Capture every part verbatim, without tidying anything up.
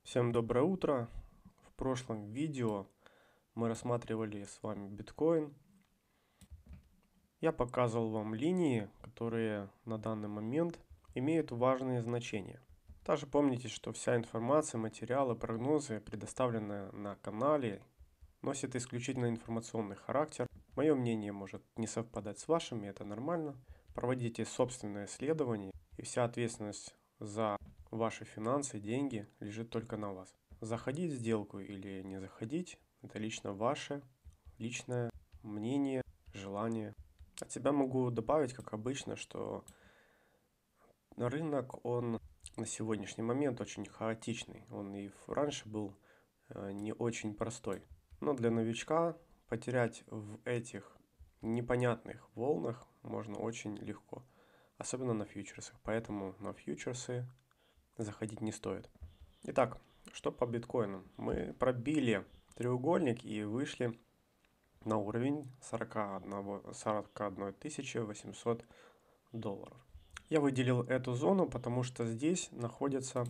Всем доброе утро. В прошлом видео мы рассматривали с вами биткоин. Я показывал вам линии, которые на данный момент имеют важные значения. Также помните, что вся информация, материалы, прогнозы, предоставленные на канале, носят исключительно информационный характер. Мое мнение может не совпадать с вашим, и это нормально. Проводите собственное исследование, и вся ответственность за ваши финансы, деньги лежит только на вас. Заходить в сделку или не заходить – это лично ваше личное мнение, желание. От себя могу добавить, как обычно, что рынок, он на сегодняшний момент очень хаотичный. Он и раньше был не очень простой. Но для новичка потерять в этих непонятных волнах можно очень легко. Особенно на фьючерсах. Поэтому на фьючерсы заходить не стоит. Итак, что по биткоину? Мы пробили треугольник и вышли на уровень сорок одна тысяча восемьсот долларов. Я выделил эту зону, потому что здесь находятся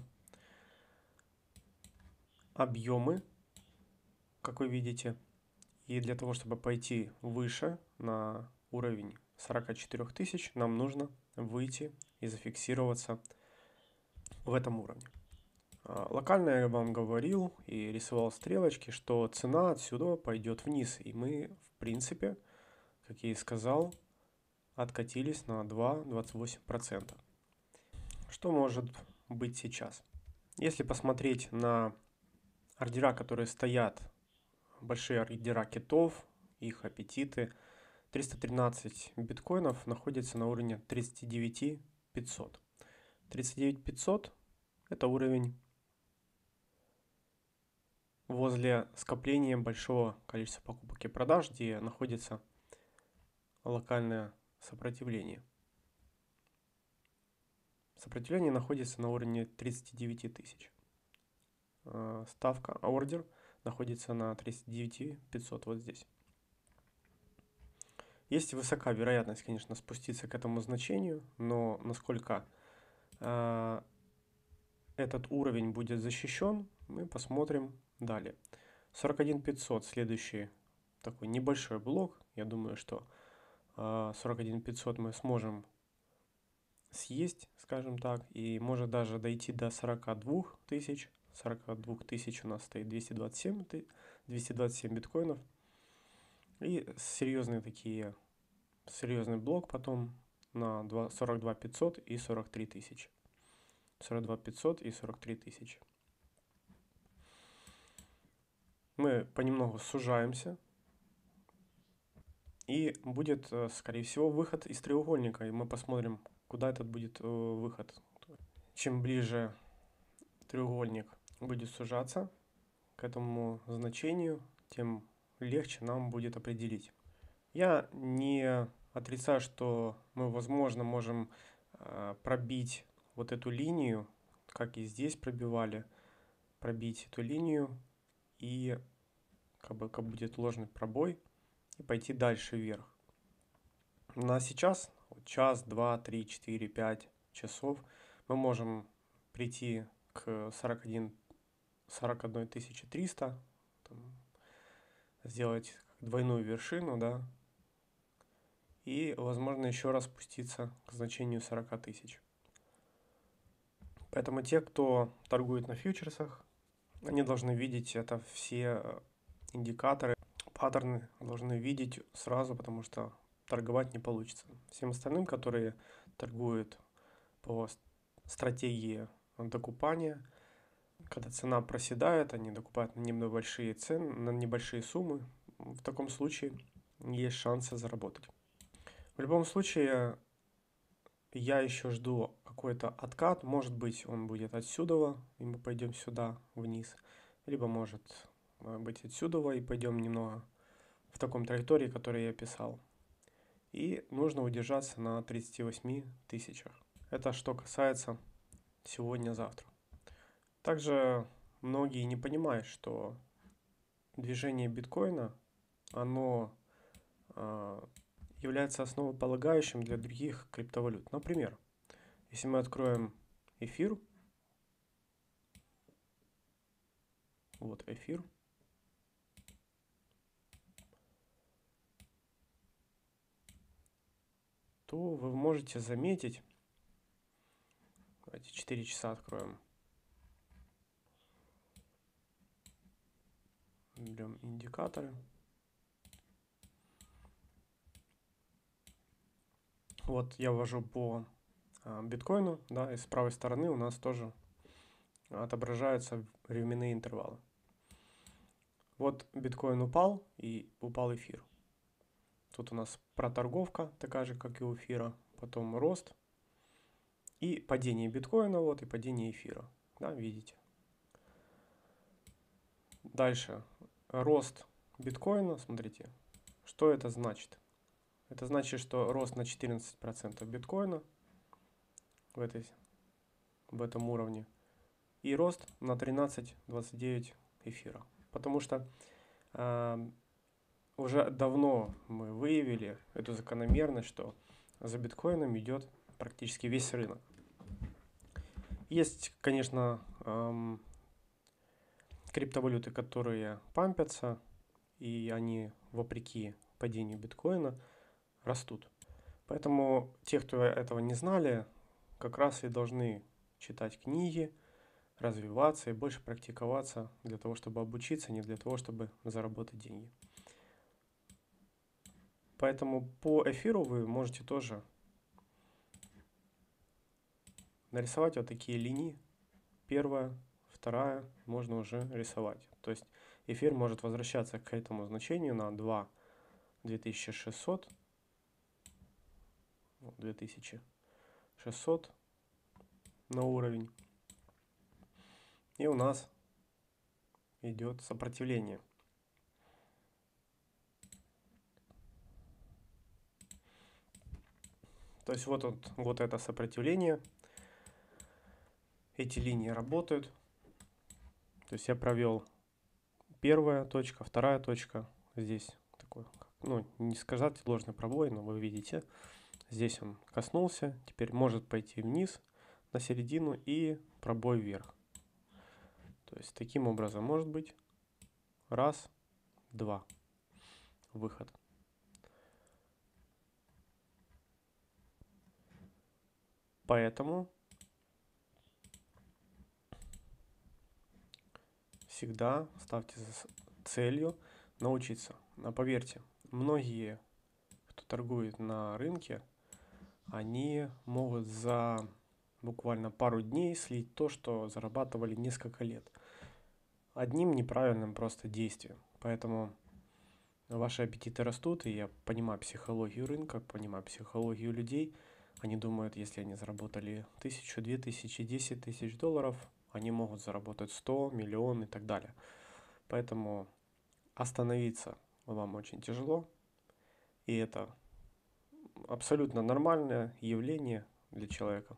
объемы, как вы видите. И для того, чтобы пойти выше на уровень сорок четыре тысяч, нам нужно выйти и зафиксироваться в этом уровне. Локально я вам говорил и рисовал стрелочки, что цена отсюда пойдет вниз. И мы, в принципе, как я и сказал, откатились на два двадцать восемь процентов. Что может быть сейчас? Если посмотреть на ордера, которые стоят, большие ордера китов, их аппетиты, триста тринадцать биткоинов находится на уровне тридцать девять пятьсот. тридцать девять пятьсот это уровень возле скопления большого количества покупок и продаж, где находится локальное сопротивление. Сопротивление находится на уровне тридцать девять тысяч. Ставка ордер находится на тридцать девять пятьсот вот здесь. Есть высока вероятность, конечно, спуститься к этому значению, но насколько э, этот уровень будет защищен, мы посмотрим далее. сорок один пятьсот, следующий такой небольшой блок. Я думаю, что э, сорок один пятьсот мы сможем съесть, скажем так, и может даже дойти до сорок двух тысяч. сорок двух тысяч у нас стоит двести двадцать семь, двести двадцать семь биткоинов. И серьезные такие, серьезный блок потом на сорок два пятьсот и сорок три тысячи. сорок два пятьсот и сорок три тысячи. Мы понемногу сужаемся. И будет, скорее всего, выход из треугольника. И мы посмотрим, куда этот будет выход. Чем ближе треугольник будет сужаться к этому значению, тем легче нам будет определить. Я не отрицаю, что мы, возможно, можем пробить вот эту линию, как и здесь пробивали, пробить эту линию, и как бы как будет ложный пробой, и пойти дальше вверх. На сейчас, час, два, три, четыре, пять часов, мы можем прийти к сорок одной тысяче триста, там, сделать двойную вершину, да, и, возможно, еще раз спуститься к значению сорок тысяч. Поэтому те, кто торгует на фьючерсах, они должны видеть это, все индикаторы, паттерны должны видеть сразу, потому что торговать не получится. Всем остальным, которые торгуют по стратегии докупания, когда цена проседает, они докупают на небольшие цены, на небольшие суммы. В таком случае есть шансы заработать. В любом случае, я еще жду какой-то откат. Может быть, он будет отсюда, и мы пойдем сюда вниз. Либо может быть отсюда, и пойдем немного в таком траектории, который я писал. И нужно удержаться на тридцати восьми тысячах. Это что касается сегодня-завтра. Также многие не понимают, что движение биткоина, оно э, является основополагающим для других криптовалют. Например, если мы откроем эфир, вот эфир. То вы можете заметить, давайте четыре часа откроем, берем индикаторы. Вот я ввожу по а, биткоину, да, и с правой стороны у нас тоже отображаются временные интервалы. Вот биткоин упал и упал эфир. Тут у нас проторговка, такая же, как и у эфира, потом рост и падение биткоина, вот, и падение эфира, да, видите. Дальше, рост биткоина, смотрите, что это значит? Это значит, что рост на четырнадцать процентов биткоина в, этой, в этом уровне и рост на тринадцать двадцать девять эфира. Потому что э, уже давно мы выявили эту закономерность, что за биткоином идет практически весь рынок. Есть, конечно, эм, криптовалюты, которые пампятся, и они, вопреки падению биткоина, растут. Поэтому те, кто этого не знали, как раз и должны читать книги, развиваться и больше практиковаться для того, чтобы обучиться, не для того, чтобы заработать деньги. Поэтому по эфиру вы можете тоже нарисовать вот такие линии. Первая, вторая, можно уже рисовать. То есть эфир может возвращаться к этому значению на два две тысячи шестьсот. две тысячи шестьсот на уровень. И у нас идет сопротивление. То есть вот, вот, вот это сопротивление. Эти линии работают. То есть я провел первая точка, вторая точка. Здесь такой, ну, не сказать ложный пробой, но вы видите. Здесь он коснулся. Теперь может пойти вниз на середину и пробой вверх. То есть таким образом может быть. Раз, два. Выход. Поэтому всегда ставьте целью научиться. Но поверьте, многие, кто торгует на рынке, они могут за буквально пару дней слить то, что зарабатывали несколько лет. Одним неправильным просто действием. Поэтому ваши аппетиты растут, и я понимаю психологию рынка, понимаю психологию людей. Они думают, если они заработали тысячу, две тысячи, десять тысяч долларов, они могут заработать сто, миллион и так далее. Поэтому остановиться вам очень тяжело. И это абсолютно нормальное явление для человека.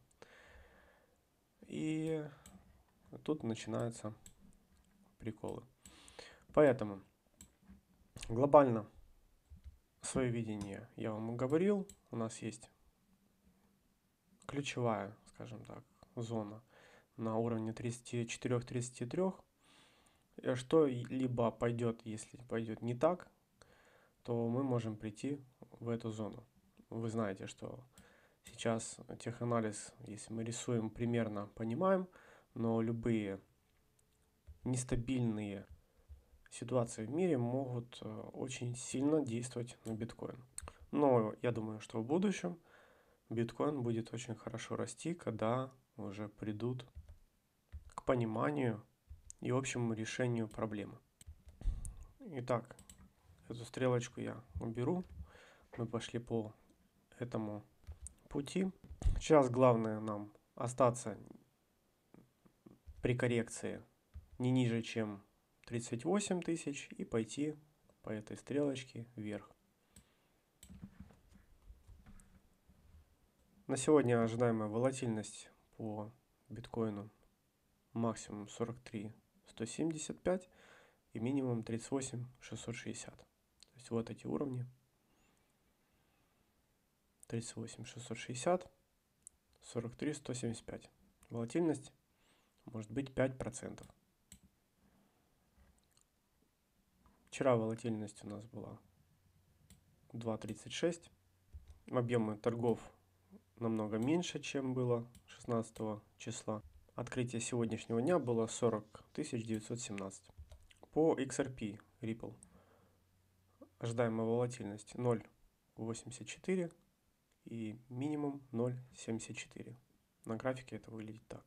И тут начинаются приколы. Поэтому глобально свое видение я вам говорил. У нас есть ключевая, скажем так, зона на уровне тридцать четыре - тридцать три. Что-либо пойдет, если пойдет не так, то мы можем прийти в эту зону. Вы знаете, что сейчас теханализ, если мы рисуем, примерно понимаем, но любые нестабильные ситуации в мире могут очень сильно действовать на биткоин. Но я думаю, что в будущем биткоин будет очень хорошо расти, когда уже придут к пониманию и общему решению проблемы. Итак, эту стрелочку я уберу. Мы пошли по этому пути. Сейчас главное нам остаться при коррекции не ниже, чем тридцать восемь тысяч и пойти по этой стрелочке вверх. На сегодня ожидаемая волатильность по биткоину максимум сорок три сто семьдесят пять и минимум тридцать восемь шестьсот шестьдесят. То есть вот эти уровни. тридцать восемь шестьсот шестьдесят, сорок три сто семьдесят пять. Волатильность может быть пять процентов. Вчера волатильность у нас была два тридцать шесть. Объемы торгов намного меньше, чем было шестнадцатого числа. Открытие сегодняшнего дня было сорок тысяч девятьсот семнадцать. По икс ар пи Ripple ожидаемая волатильность ноль целых восемьдесят четыре и минимум ноль целых семьдесят четыре. На графике это выглядит так.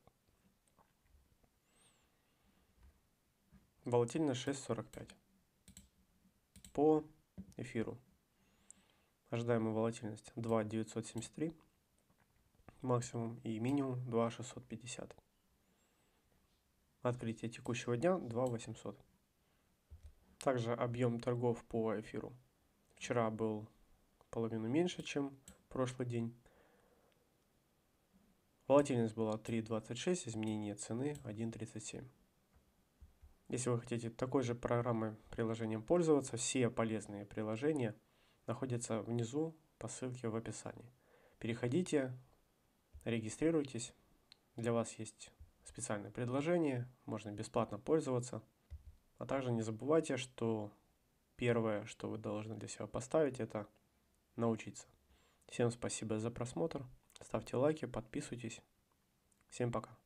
Волатильность шесть целых сорок пять. По эфиру ожидаемая волатильность два целых девятьсот семьдесят три максимум и минимум два целых шестьсот пятьдесят. Открытие текущего дня два целых восемьсот. Также объем торгов по эфиру вчера был половину меньше, чем прошлый день. Волатильность была три целых двадцать шесть, изменение цены один целых тридцать семь. Если вы хотите такой же программой, приложением пользоваться, все полезные приложения находятся внизу по ссылке в описании. Переходите, регистрируйтесь. Для вас есть специальное предложение, можно бесплатно пользоваться. А также не забывайте, что первое, что вы должны для себя поставить, это научиться. Всем спасибо за просмотр. Ставьте лайки, подписывайтесь. Всем пока.